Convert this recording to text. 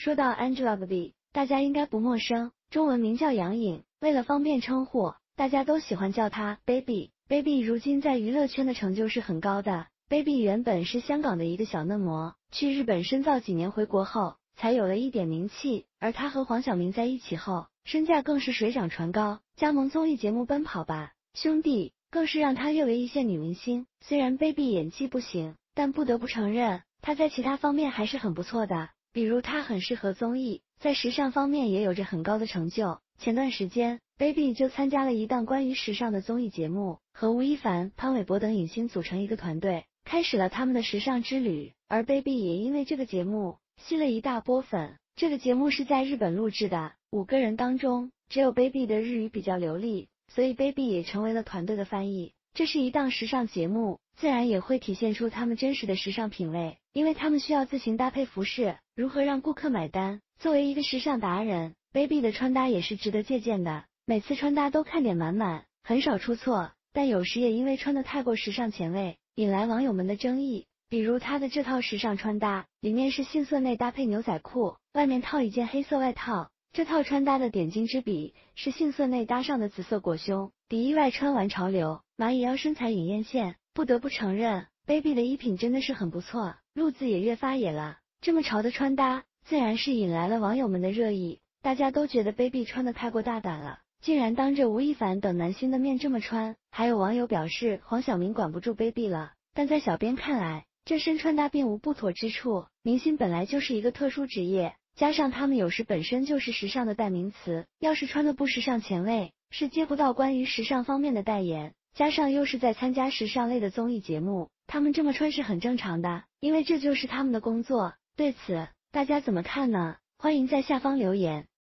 说到 Angelababy，大家应该不陌生，中文名叫杨颖，为了方便称呼，大家都喜欢叫她 Baby。Baby 如今在娱乐圈的成就是很高的。Baby 原本是香港的一个小嫩模，去日本深造几年，回国后才有了一点名气，而她和黄晓明在一起后，身价更是水涨船高，加盟综艺节目《奔跑吧兄弟》更是让她跃为一线女明星。虽然 Baby 演技不行，但不得不承认，她在其他方面还是很不错的，比如她很适合综艺，在时尚方面也有着很高的成就。前段时间 Baby 就参加了一档关于时尚的综艺节目，和吴亦凡、潘玮柏等影星组成一个团队，开始了他们的时尚之旅。而 Baby 也因为这个节目吸了一大波粉。这个节目是在日本录制的，5个人当中只有 Baby 的日语比较流利，所以 Baby 也成为了团队的翻译。这是一档时尚节目，自然也会体现出他们真实的时尚品味，因为他们需要自行搭配服饰，如何让顾客买单。作为一个时尚达人， Baby 的穿搭也是值得借鉴的，每次穿搭都看点满满，很少出错，但有时也因为穿得太过时尚前卫，引来网友们的争议。比如她的这套时尚穿搭，里面是杏色内搭配牛仔裤，外面套一件黑色外套。这套穿搭的点睛之笔是杏色内搭上的紫色裹胸，底衣外穿完潮流，蚂蚁腰身材引艳线。不得不承认 ，Baby 的衣品真的是很不错，路子也越发野了。这么潮的穿搭，自然是引来了网友们的热议，大家都觉得 Baby 穿得太过大胆了，竟然当着吴亦凡等男星的面这么穿。还有网友表示黄晓明管不住 Baby 了，但在小编看来，这身穿搭并无不妥之处，明星本来就是一个特殊职业，加上他们有时本身就是时尚的代名词，要是穿的不时尚前卫，是接不到关于时尚方面的代言，加上又是在参加时尚类的综艺节目，他们这么穿是很正常的，因为这就是他们的工作。对此，大家怎么看呢？欢迎在下方留言。